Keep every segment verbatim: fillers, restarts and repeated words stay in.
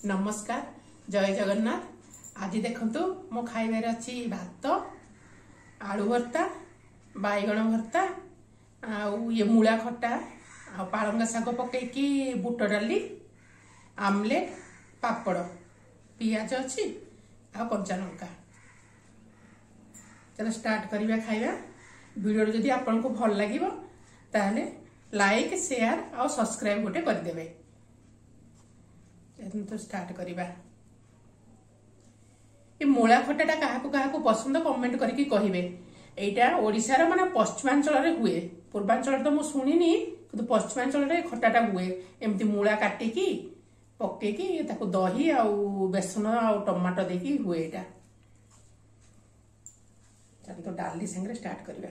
नमस्कार जय जगन्नाथ। आज देखंतु मो खाइबार अच्छी भात आलू भर्ता बैगण भर्ता आउ ये मूला खट्टा आ पालंग शाग पकईकी बुट डाली आमलेट पापड़ पियाज अच्छी आ कंचा लंका। चलो स्टार्ट करिबा खाइबा। वीडियो जदि आपको भल लगिबो ताहले लाइक शेयर और सब्सक्राइब गोटे कर देबे। तो स्टार्ट करिबा। ये मूला खट्टाटा काहाकू काहाकू पसंद कमेंट करके कहिबे। एटा ओडिशार माने पश्चिमांचल रे हुए, पूर्वांचल तो मु सुनिनी किंतु पश्चिमांचल रे खट्टाटा हुए। एमती मूला काटिकी पकेकी ताकू दही आउ बेसन आउ टमाटो देकी हुए। एटा चल तो डाली संगे स्टार्ट करिबा।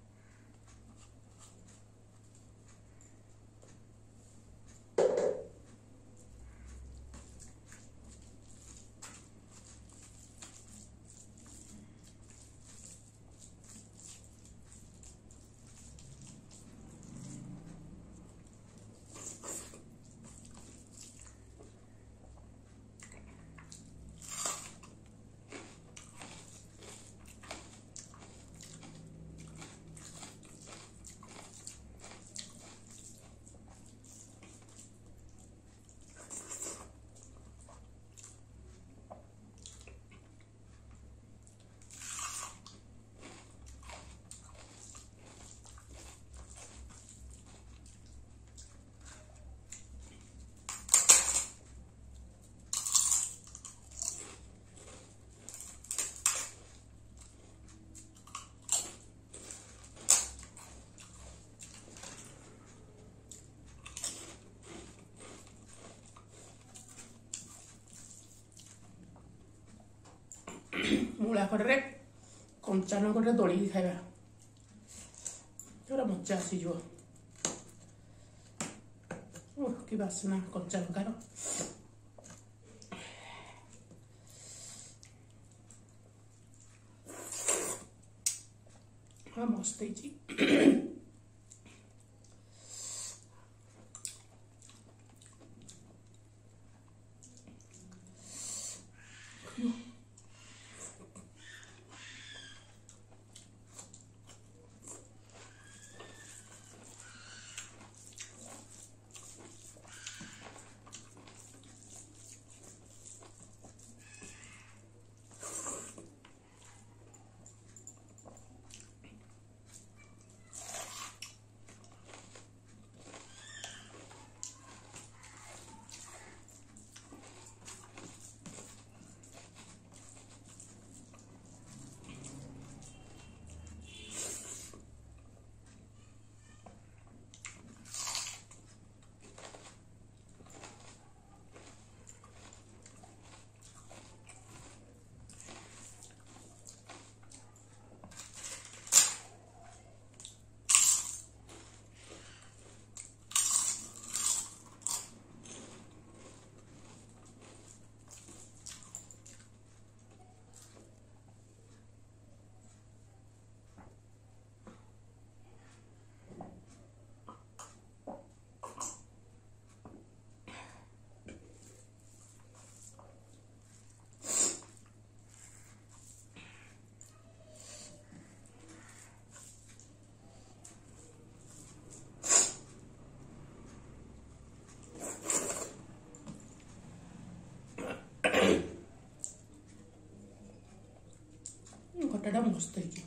मूला खट्टा कंचा लंका दड़ी खाइबा पूरा मजा आसीजो। ओह कि बासना कंचा लंकार। हाँ मस्त है। खट्टाटा मस्त है।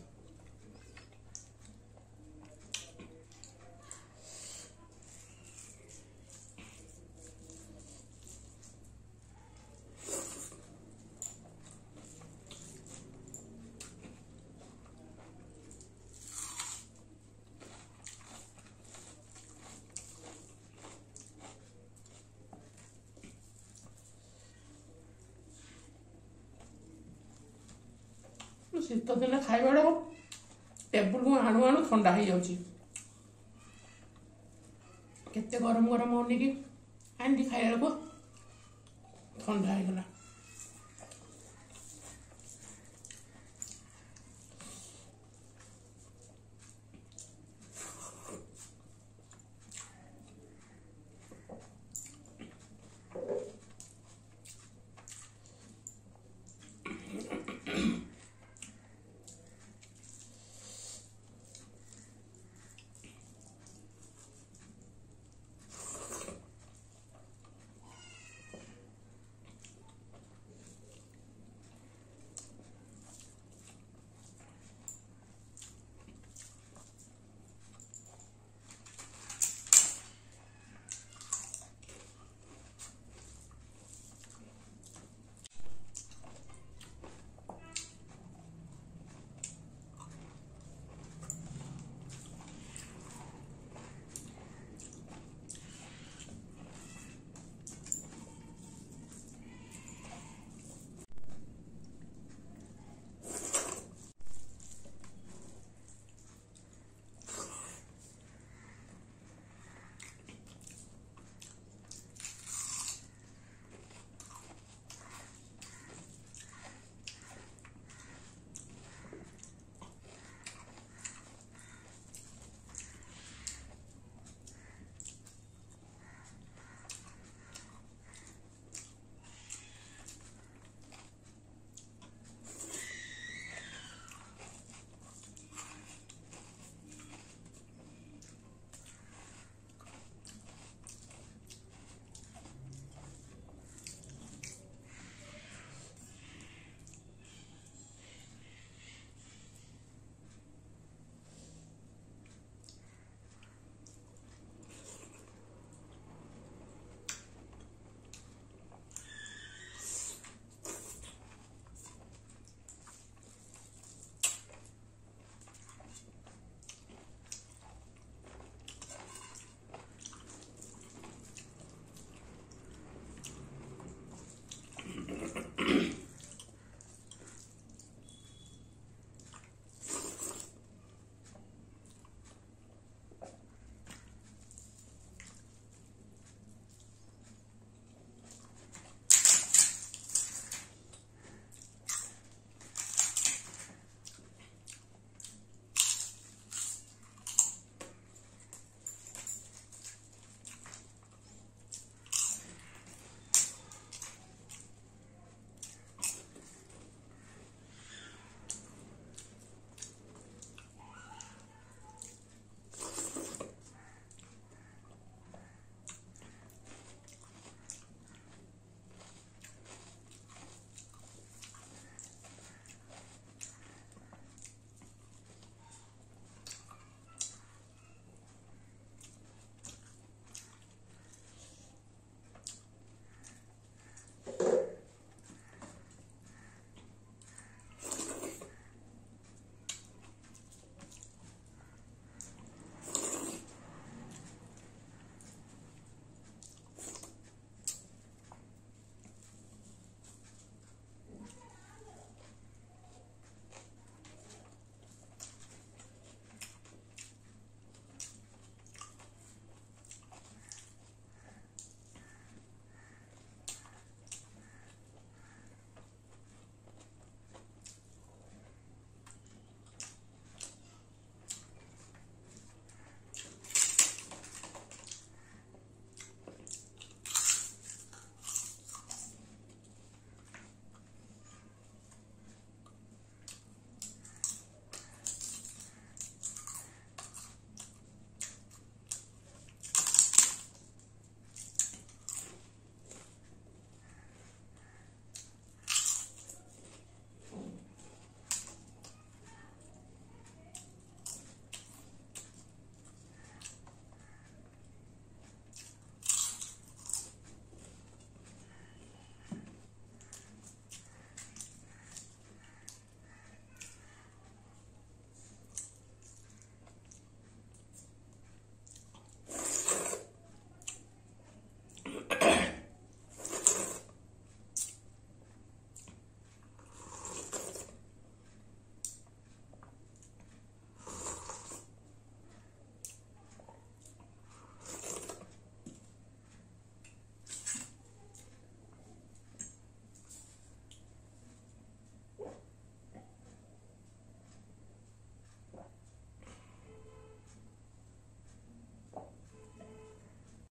शीत दिन खाइबा टेबुल को आणु आणु ठंडा हो जाउची। केते गरम गरम होनी कि आंटी खाइबा को ठंडा हो गला।